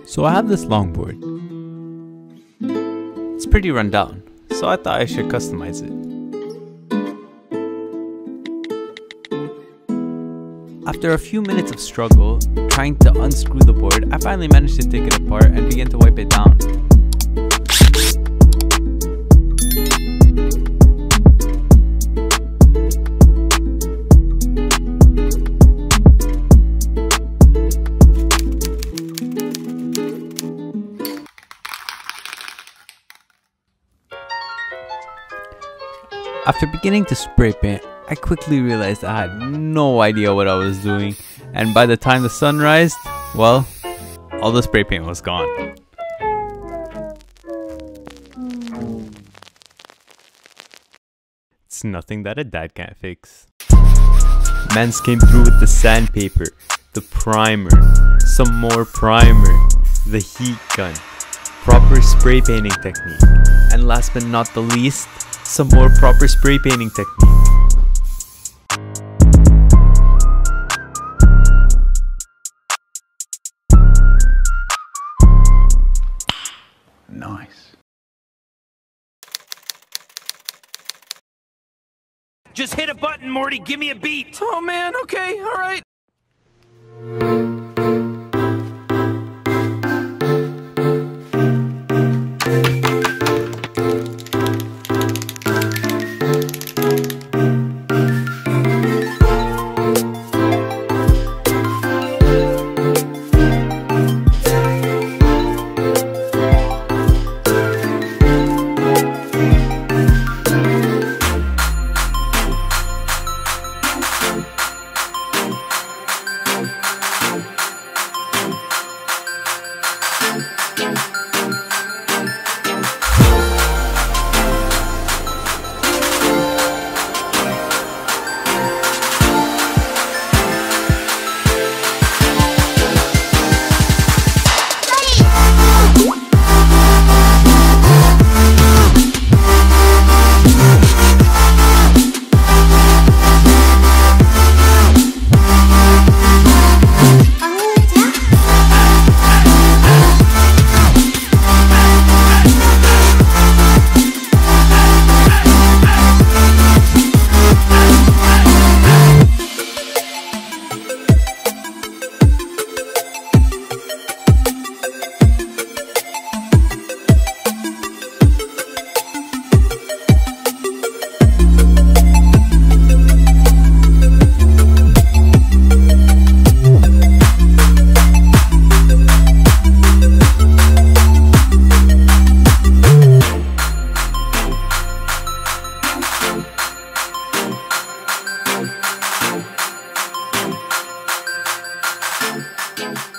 So I have this longboard. It's pretty run down, so I thought I should customize it. After a few minutes of struggle, trying to unscrew the board, I finally managed to take it apart and begin to wipe it down. After beginning to spray paint, I quickly realized I had no idea what I was doing, and by the time the sun rised, well, all the spray paint was gone. It's nothing that a dad can't fix. Mans came through with the sandpaper, the primer, some more primer, the heat gun, proper spray painting technique, and last but not the least, some more proper spray painting technique. Nice. Just hit a button, Morty. Give me a beat. Oh man, okay, alright. Yeah.